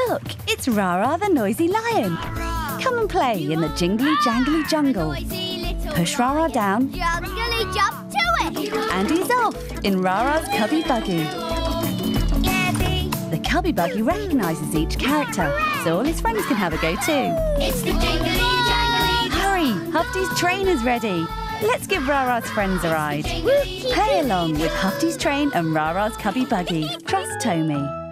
Look, it's Rara the noisy lion. Come and play in the jingly jangly jungle. Push Rara down. Jungly jump to it. And he's off in Rara's Cubby Buggy. The Cubby Buggy recognises each character, so all his friends can have a go too. It's the jingly jangly. Hurry, Huffty's train is ready. Let's give Rara's friends a ride. Play along with Huffty's train and Rara's Cubby Buggy. Trust Tommy.